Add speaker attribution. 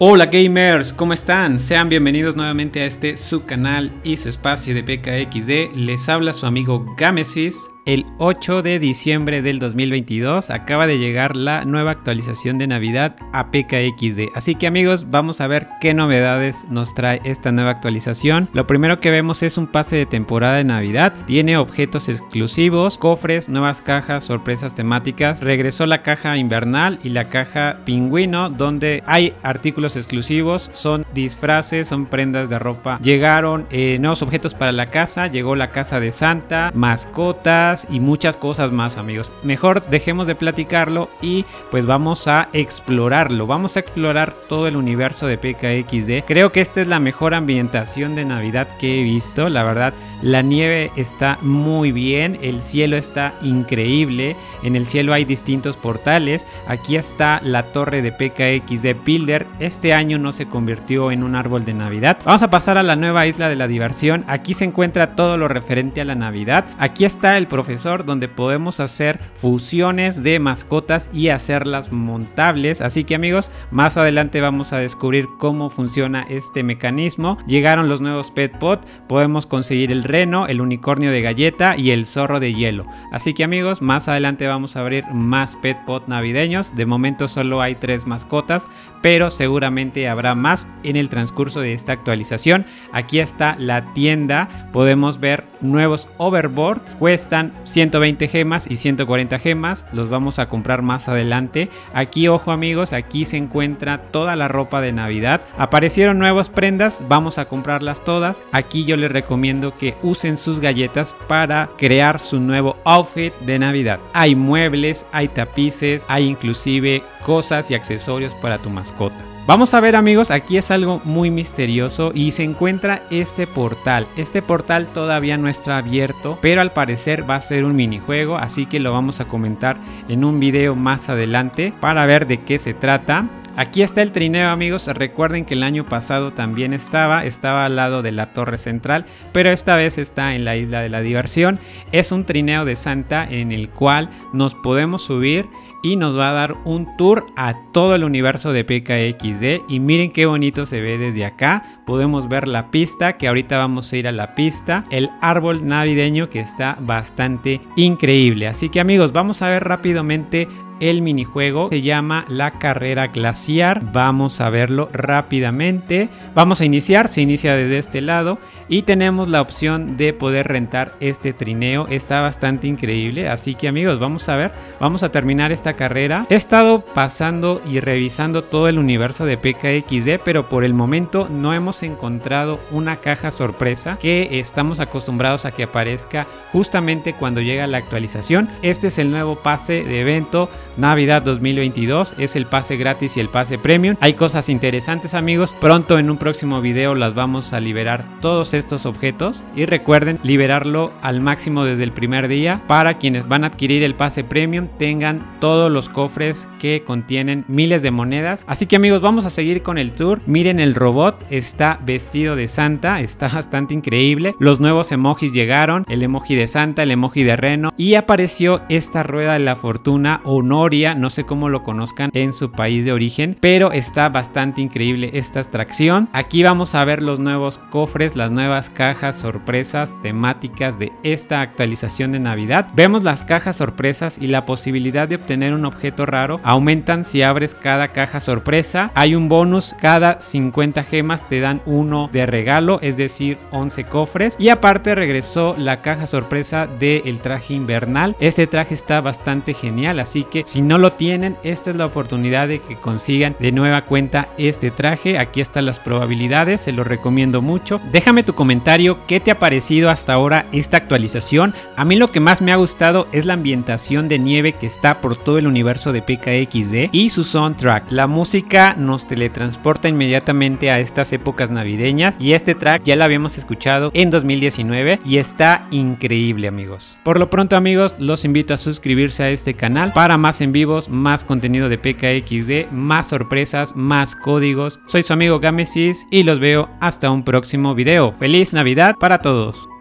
Speaker 1: Hola gamers, ¿cómo están? Sean bienvenidos nuevamente a este su canal y su espacio de PKXD. Les habla su amigo Gamesis. El 8 de diciembre del 2022 acaba de llegar la nueva actualización de Navidad a PKXD. Así que amigos, vamos a ver qué novedades nos trae esta nueva actualización. Lo primero que vemos es un pase de temporada de Navidad. Tiene objetos exclusivos, cofres, nuevas cajas, sorpresas temáticas. Regresó la caja invernal y la caja pingüino, donde hay artículos exclusivos, son disfraces, son prendas de ropa. Llegaron nuevos objetos para la casa, llegó la casa de Santa, mascotas y muchas cosas más, amigos. Mejor dejemos de platicarlo y pues vamos a explorarlo. Vamos a explorar todo el universo de PKXD. Creo que esta es la mejor ambientación de Navidad que he visto. La verdad, la nieve está muy bien, el cielo está increíble. En el cielo hay distintos portales. Aquí está la torre de PKXD Builder. Este año no se convirtió en un árbol de Navidad. Vamos a pasar a la nueva isla de la diversión. Aquí se encuentra todo lo referente a la Navidad. Aquí está el profesor, donde podemos hacer fusiones de mascotas y hacerlas montables. Así que amigos, más adelante vamos a descubrir cómo funciona este mecanismo. Llegaron los nuevos Pet Pot. Podemos conseguir el reno, el unicornio de galleta y el zorro de hielo. Así que amigos, más adelante vamos a abrir más Pet Pot navideños. De momento solo hay 3 mascotas, pero seguramente habrá más en el transcurso de esta actualización. Aquí está la tienda. Podemos ver nuevos overboards. Cuestan 120 gemas y 140 gemas. Los vamos a comprar más adelante. Aquí, ojo amigos, aquí se encuentra toda la ropa de Navidad. Aparecieron nuevas prendas, vamos a comprarlas todas. Aquí yo les recomiendo que usen sus galletas para crear su nuevo outfit de Navidad. Hay muebles, hay tapices, hay inclusive cosas y accesorios para tu mascota. Vamos a ver amigos, aquí es algo muy misterioso y se encuentra este portal. Este portal todavía no está abierto, pero al parecer va a ser un minijuego, así que lo vamos a comentar en un video más adelante para ver de qué se trata. Aquí está el trineo amigos, recuerden que el año pasado también estaba al lado de la torre central, pero esta vez está en la isla de la diversión. Es un trineo de Santa en el cual nos podemos subir y nos va a dar un tour a todo el universo de PKXD. Y miren qué bonito se ve desde acá. Podemos ver la pista, que ahorita vamos a ir a la pista. El árbol navideño que está bastante increíble. Así que amigos, vamos a ver rápidamente el minijuego. Se llama la carrera glaciar. Vamos a verlo rápidamente. Vamos a iniciar, se inicia desde este lado y tenemos la opción de poder rentar este trineo. Está bastante increíble, así que amigos, vamos a ver, vamos a terminar esta carrera. He estado pasando y revisando todo el universo de PKXD, pero por el momento no hemos encontrado una caja sorpresa que estamos acostumbrados a que aparezca justamente cuando llega la actualización. Este es el nuevo pase de evento Navidad 2022, es el pase gratis y el pase premium. Hay cosas interesantes amigos, pronto en un próximo video las vamos a liberar todos estos objetos y recuerden liberarlo al máximo desde el primer día para quienes van a adquirir el pase premium tengan todos los cofres que contienen miles de monedas. Así que amigos, vamos a seguir con el tour. Miren, el robot está vestido de Santa, está bastante increíble. Los nuevos emojis llegaron, el emoji de Santa, el emoji de reno y apareció esta rueda de la fortuna o Noria, no sé cómo lo conozcan en su país de origen, pero está bastante increíble esta atracción. Aquí vamos a ver los nuevos cofres, las nuevas cajas sorpresas temáticas de esta actualización de Navidad. Vemos las cajas sorpresas y la posibilidad de obtener un objeto raro aumentan si abres cada caja sorpresa. Hay un bonus, cada 50 gemas te dan uno de regalo, es decir 11 cofres. Y aparte regresó la caja sorpresa del traje invernal. Este traje está bastante genial, así que si no lo tienen, esta es la oportunidad de que consigan de nueva cuenta este traje. Aquí están las probabilidades, se lo recomiendo mucho. Déjame tu comentario, ¿qué te ha parecido hasta ahora esta actualización? A mí lo que más me ha gustado es la ambientación de nieve que está por todo el universo de PKXD y su soundtrack. La música nos teletransporta inmediatamente a estas épocas navideñas y este track ya lo habíamos escuchado en 2019 y está increíble amigos. Por lo pronto amigos, los invito a suscribirse a este canal para más en vivos, más contenido de PKXD, más sorpresas, más códigos. Soy su amigo Gamesis y los veo hasta un próximo video. ¡Feliz Navidad para todos!